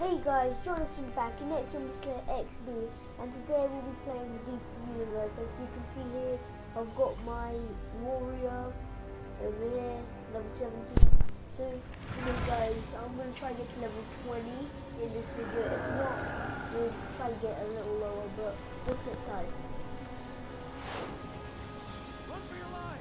Hey guys, Jonathan back in Extreme Slayer XB, and today we'll be playing the DC Universe. As you can see here, I've got my warrior over here, level 17. So, guys, I'm going to try to get to level 20 in this video. If not, we'll try to get a little lower, but let's get started. Run for your life!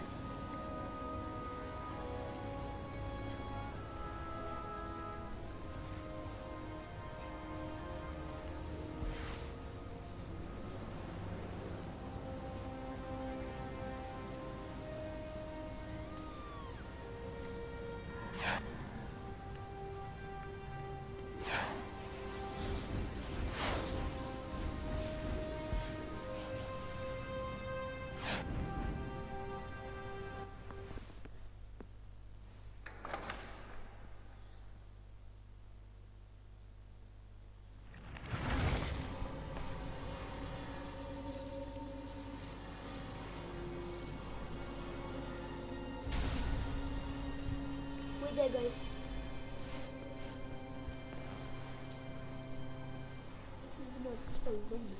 Wait there, guys. No, it's so windy.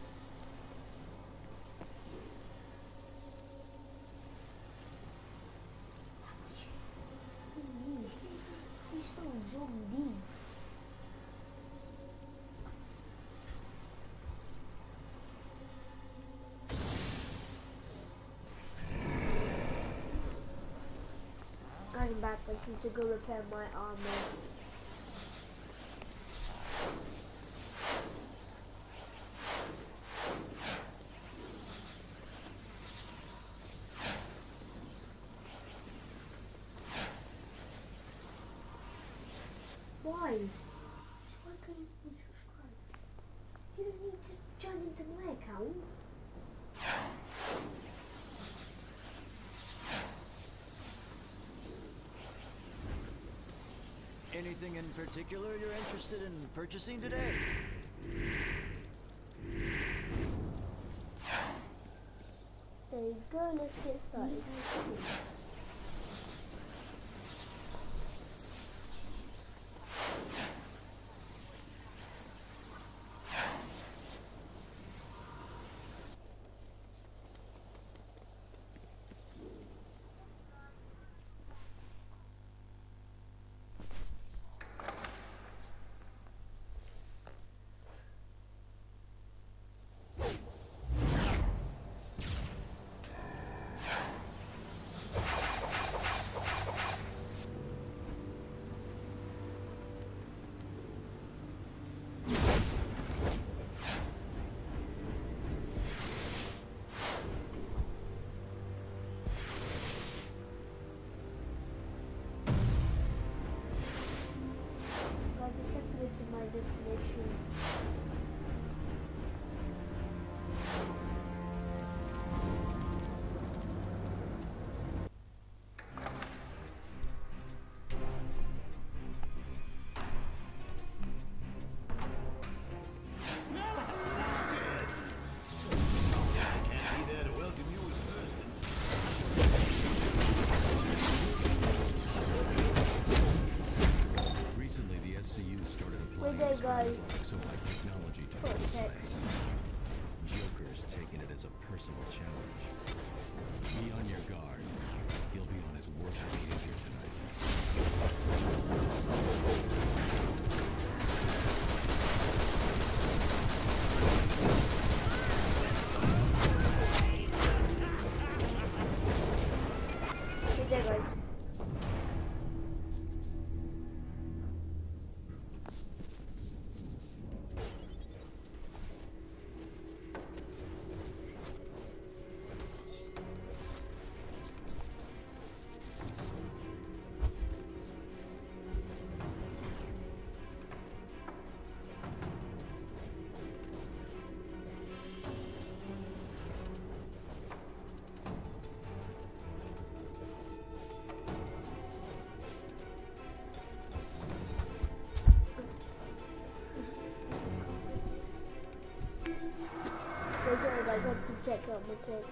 He's so zombie. I'm back. I need to go repair my armor. Why? Why couldn't you subscribe? You don't need to join into my account. Anything in particular you're interested in purchasing today? There you go, let's get started. Guys, I have to get to my destination. Recently, the SCU started applying Wait there, guys. exobyte technology to Cool, the text. sites. Joker's taking it as a personal challenge. Be on your guard. He'll be on his worst behavior tonight. Wait there, guys. Sorry guys, I have to check out my text.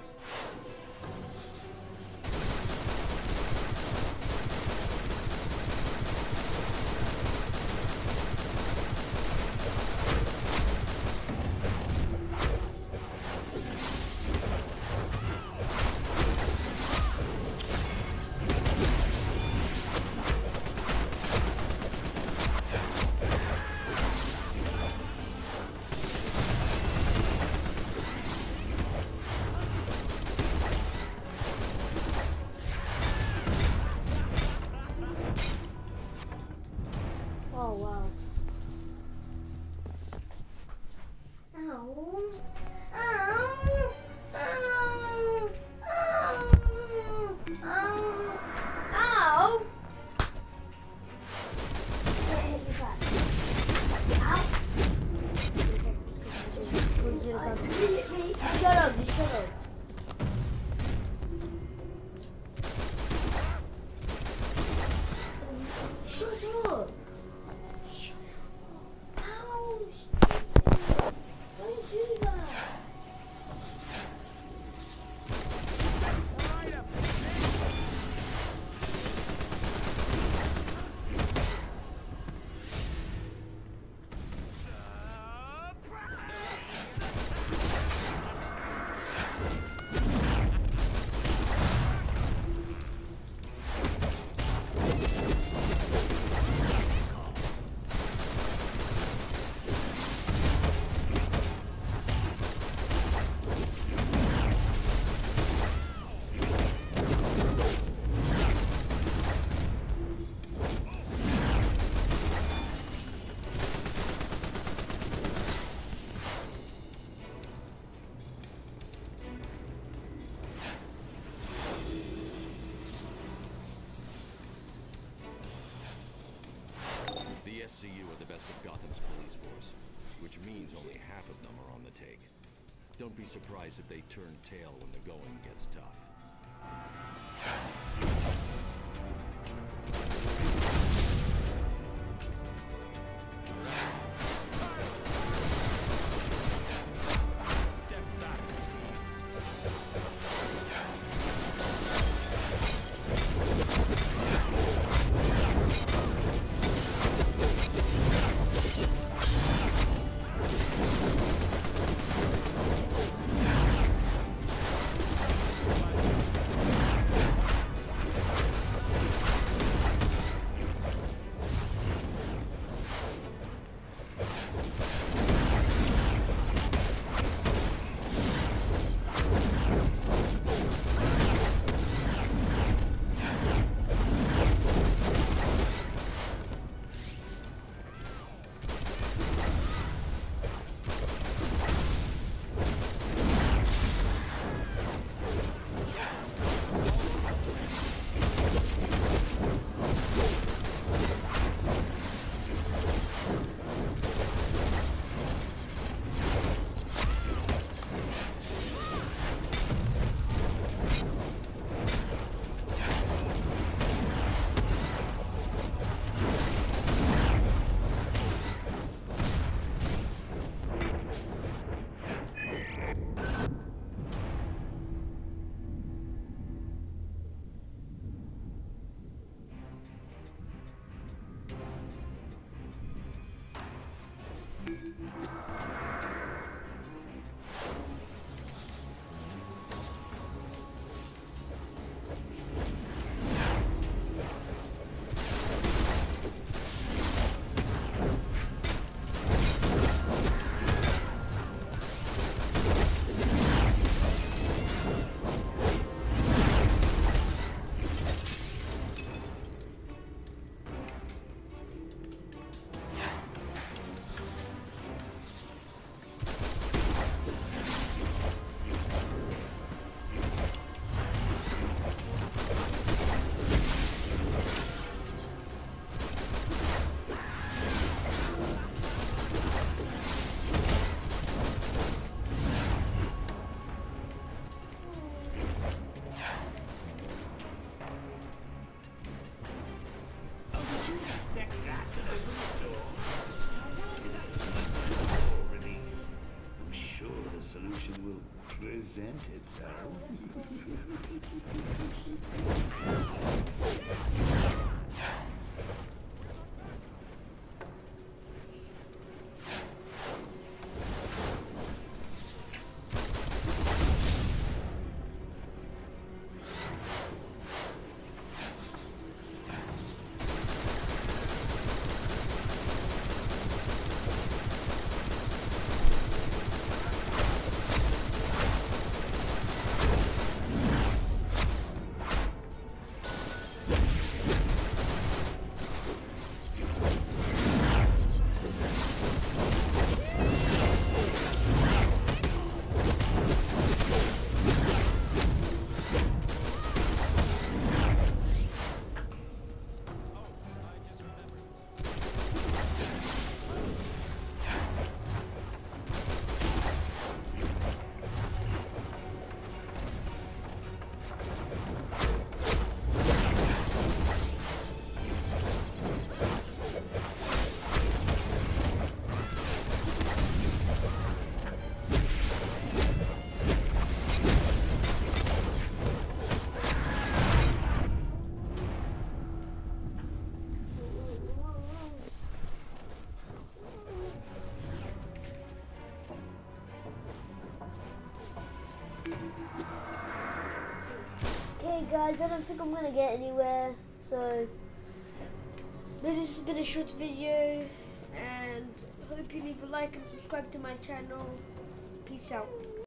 seems only half of them are on the take. Don't be surprised if they turn tail when the going gets tough. Present itself. Okay guys, I don't think I'm gonna get anywhere, so this has been a short video, and hope you leave a like and subscribe to my channel. Peace out.